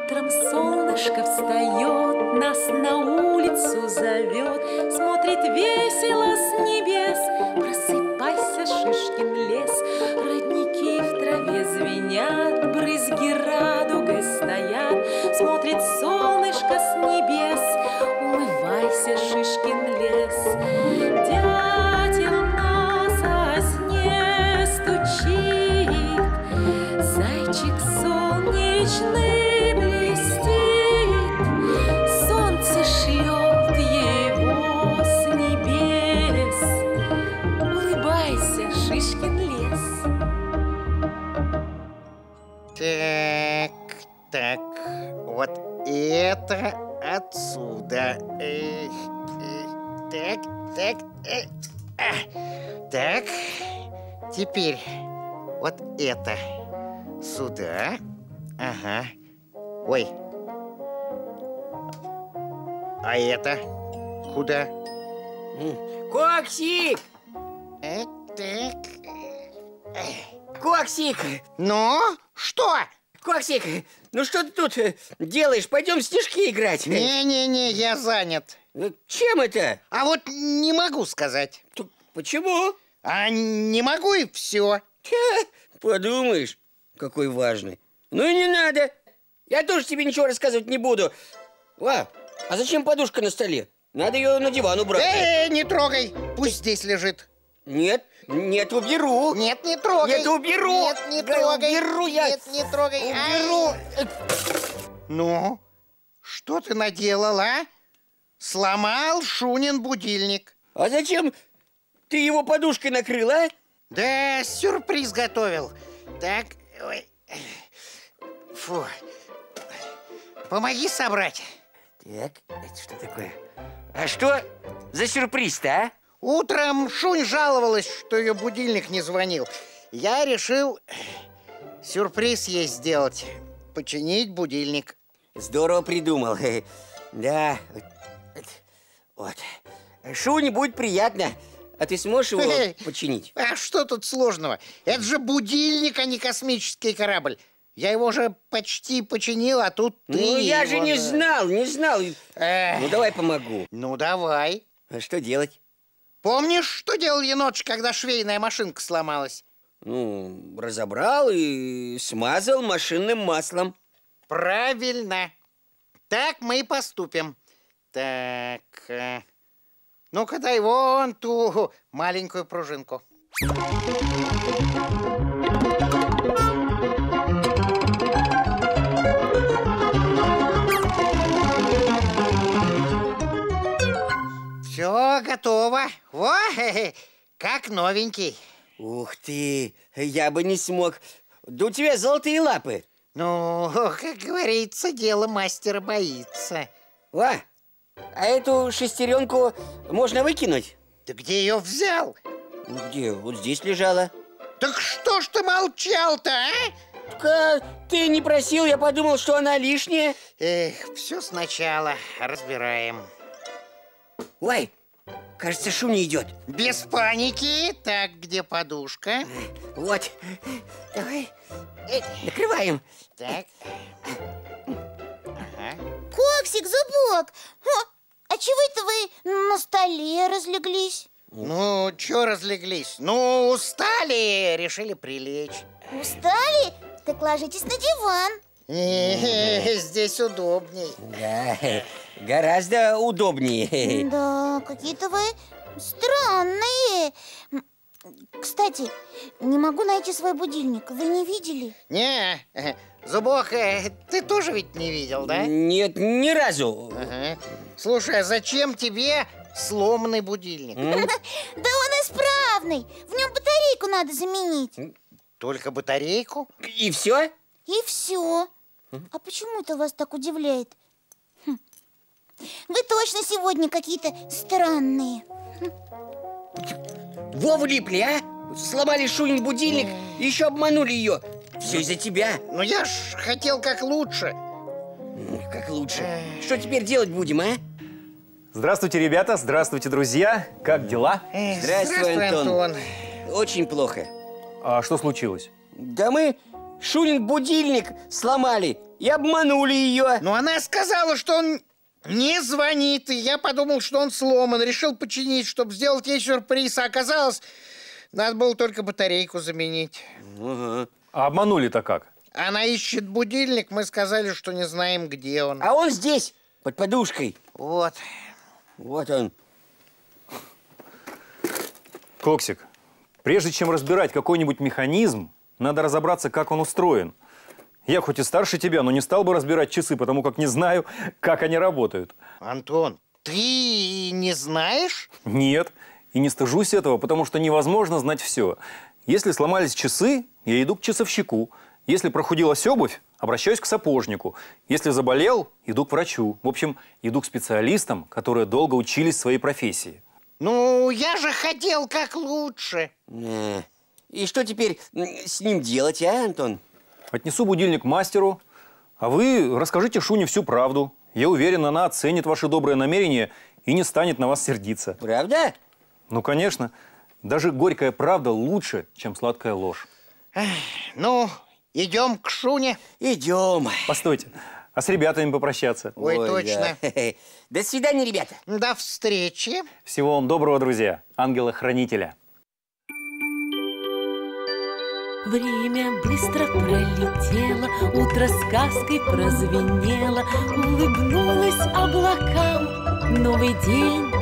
Утром солнышко встает, нас на улицу зовет, смотрит весело с небес. Просыпайся, Шишкин лес, родники в траве звенят, брызги радугой стоят, смотрит солнышко с небес. Умывайся, Шишкин лес. Дятел на сосне стучит, зайчик солнечный блестит, солнце шлет его с небес. Улыбайся, Шишкин лес. Так, вот это отсюда. Так, теперь вот это сюда. Ага. Ой. А это куда? Коксик! Так. Коксик! Ну, что? Коксик, ну что ты тут делаешь? Пойдем в снежки играть. Не-не-не, я занят. Чем это? А вот не могу сказать. Почему? А не могу и все. Подумаешь, какой важный. Ну и не надо. Я тоже тебе ничего рассказывать не буду. А зачем подушка на столе? Надо ее на диван убрать. Не трогай, пусть здесь лежит. Нет, уберу. Нет, не трогай. Нет, уберу. Нет, не трогай. Уберу я. Нет, не трогай. Уберу. Ну, что ты наделал, а? Сломал Шунин будильник. А зачем ты его подушкой накрыл, а? Да, сюрприз готовил. Так, ой. Фу. Помоги собрать. Так, это что такое? А что за сюрприз-то, а? Утром Шунь жаловалась, что ее будильник не звонил. Я решил сюрприз ей сделать. Починить будильник. Здорово придумал. Да. Вот. Шуне будет приятно. А ты сможешь его починить? А что тут сложного? Это же будильник, а не космический корабль. Я его уже почти починил, а тут ты... Ну, я же не знал. Ну, давай помогу. Ну, давай. А что делать? Помнишь, что делал енотчик, когда швейная машинка сломалась? Ну, разобрал и смазал машинным маслом. Правильно. Так мы и поступим. Так, ну-ка дай вон ту маленькую пружинку. Все готово. Во, как новенький. Ух ты, я бы не смог. Да у тебя золотые лапы. Ну, как говорится, дело мастера боится. А эту шестеренку можно выкинуть? Ты где ее взял? Где? Вот здесь лежала. Так что ж ты молчал-то, а? Так, ты не просил, я подумал, что она лишняя. Эх, все сначала разбираем. Ой, кажется, Шуня идет. Без паники. Так, где подушка? Вот. Давай. Накрываем. Так. Ага. Коксик, зубок, а чего это вы на столе разлеглись? Ну, чё разлеглись? Ну, устали, решили прилечь. Устали? Так ложитесь на диван. Здесь удобней. Да, гораздо удобнее. Да, какие-то вы странные. Кстати, не могу найти свой будильник. Вы не видели? Не, Зубок, ты тоже ведь не видел, да? Нет, ни разу. Ага. Слушай, а зачем тебе сломанный будильник? Да он исправный. В нем батарейку надо заменить. Только батарейку? И все? И все. А почему это вас так удивляет? Вы точно сегодня какие-то странные. Во влипли, а? Сломали Шунин будильник и еще обманули ее. Все из-за тебя. Ну я ж хотел как лучше. Как лучше. Что теперь делать будем, а? Здравствуйте, ребята, здравствуйте, друзья. Как дела? Здравствуй, Антон. Очень плохо. А что случилось? Да мы Шунин будильник сломали и обманули ее. Но она сказала, что он не звонит, и я подумал, что он сломан. Решил починить, чтобы сделать ей сюрприз. А оказалось, надо было только батарейку заменить. Ага. А обманули-то как? Она ищет будильник, мы сказали, что не знаем, где он. А он здесь, под подушкой. Вот. Вот он. Коксик, прежде чем разбирать какой-нибудь механизм, надо разобраться, как он устроен. Я хоть и старше тебя, но не стал бы разбирать часы, потому как не знаю, как они работают. Антон, ты не знаешь? Нет, и не стыжусь этого, потому что невозможно знать все. Если сломались часы, я иду к часовщику. Если прохудилась обувь, обращаюсь к сапожнику. Если заболел, иду к врачу. В общем, иду к специалистам, которые долго учились своей профессии. Ну, я же хотел как лучше. И что теперь с ним делать, а, Антон? Отнесу будильник мастеру, а вы расскажите Шуне всю правду. Я уверен, она оценит ваши добрые намерения и не станет на вас сердиться. Правда? Ну, конечно. Даже горькая правда лучше, чем сладкая ложь. Ну, идем к Шуне. Идем. Постойте, а с ребятами попрощаться? Ой, точно. Да. До свидания, ребята. До встречи. Всего вам доброго, друзья. Ангела-хранителя. Время быстро пролетело, утро сказкой прозвенело, улыбнулось облакам. Новый день